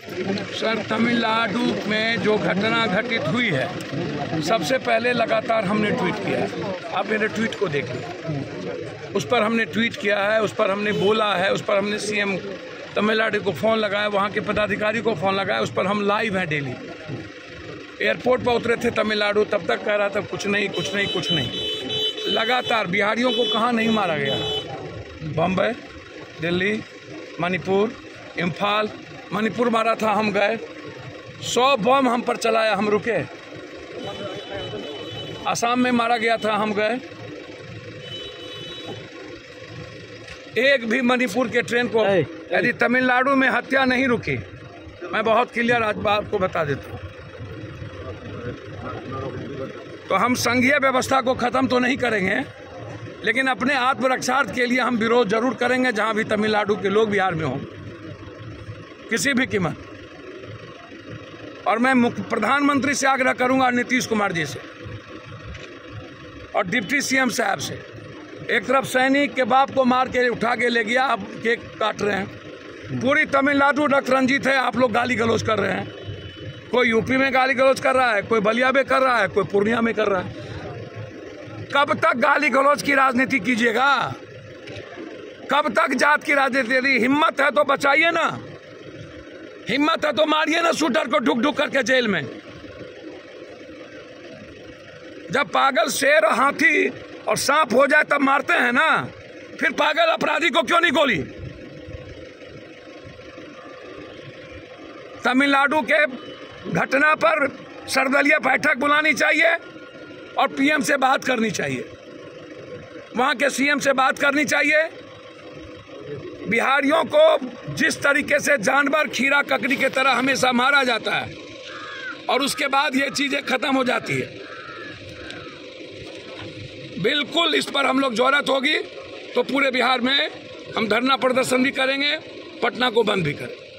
Sir, Tamil Nadu में जो घटना घटित हुई है, सबसे पहले लगातार हमने ट्वीट किया है। आप मेरे ट्वीट को देखिए, उस पर हमने ट्वीट किया है, उस पर हमने बोला है, उस पर हमने सीएम तमिलनाडु को फ़ोन लगाया, वहाँ के पदाधिकारी को फ़ोन लगाया, उस पर हम लाइव हैं डेली। एयरपोर्ट पर उतरे थे तमिलनाडु, तब तक कह रहा था कुछ नहीं कुछ नहीं कुछ नहीं। लगातार बिहारियों को कहाँ नहीं मारा गया, बम्बई, दिल्ली, मणिपुर, इम्फाल। मणिपुर मारा था, हम गए, 100 बम हम पर चलाया, हम रुके। असम में मारा गया था, हम गए। एक भी मणिपुर के ट्रेन को, यदि तमिलनाडु में हत्या नहीं रुकी, मैं बहुत क्लियर आज बात को बता देता हूँ, तो हम संघीय व्यवस्था को ख़त्म तो नहीं करेंगे, लेकिन अपने आत्मरक्षार्थ के लिए हम विरोध जरूर करेंगे, जहाँ भी तमिलनाडु के लोग बिहार में हों, किसी भी कीमत। और मैं प्रधानमंत्री से आग्रह करूंगा, नीतीश कुमार जी से और डिप्टी सीएम साहब से। एक तरफ सैनिक के बाप को मार के उठा के ले गया, अब केक काट रहे हैं। पूरी तमिलनाडु रक्त है, आप लोग गाली गलौज कर रहे हैं। कोई यूपी में गाली गलौज कर रहा है, कोई बलिया में कर रहा है, कोई पूर्णिया में कर रहा है। कब तक गाली गलौज की राजनीति कीजिएगा? कब तक जात की राजनीति? यदि हिम्मत है तो बचाइए ना, हिम्मत है तो मारिए ना शूटर को ढुक ढुक करके जेल में। जब पागल शेर, हाथी और सांप हो जाए तब मारते हैं ना, फिर पागल अपराधी को क्यों नहीं गोली? तमिलनाडु के घटना पर सर्वदलीय बैठक बुलानी चाहिए और पीएम से बात करनी चाहिए, वहां के सीएम से बात करनी चाहिए। बिहारियों को जिस तरीके से जानवर खीरा ककड़ी की तरह हमेशा मारा जाता है और उसके बाद ये चीजें खत्म हो जाती है, बिल्कुल इस पर हम लोग जरूरत होगी तो पूरे बिहार में हम धरना प्रदर्शन भी करेंगे, पटना को बंद भी करेंगे।